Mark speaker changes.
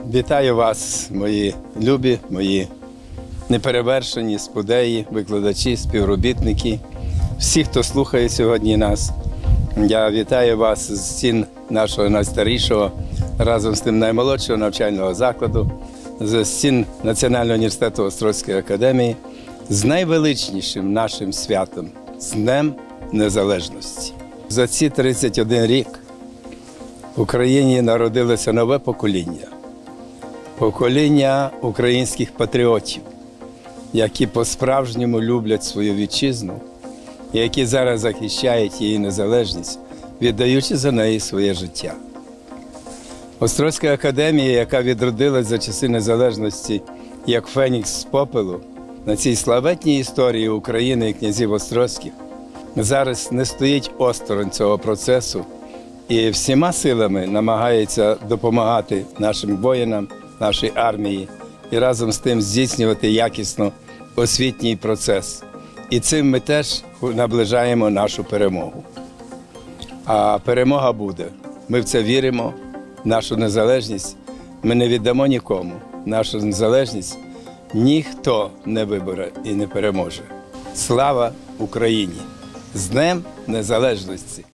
Speaker 1: Вітаю вас, мої любі, мої неперевершені спудеї, викладачі, співробітники, всі, хто слухає сьогодні нас. Я вітаю вас з стін нашого найстарішого, разом з тим наймолодшого навчального закладу, з стін Національного університету Острозької академії, з найвеличнішим нашим святом – з Днем Незалежності. За ці 31 рік в Україні народилося нове покоління. Покоління українських патріотів, які по-справжньому люблять свою вітчизну, і які зараз захищають її незалежність, віддаючи за неї своє життя. Острозька академія, яка відродилась за часи незалежності як фенікс з попелу, на цій славетній історії України і князів Острозьких, зараз не стоїть осторонь цього процесу і всіма силами намагається допомагати нашим воїнам, нашій армії і разом з тим здійснювати якісно освітній процес. І цим ми теж наближаємо нашу перемогу. А перемога буде. Ми в це віримо. Нашу незалежність ми не віддамо нікому. Нашу незалежність ніхто не вибере і не переможе. Слава Україні! З Днем Незалежності!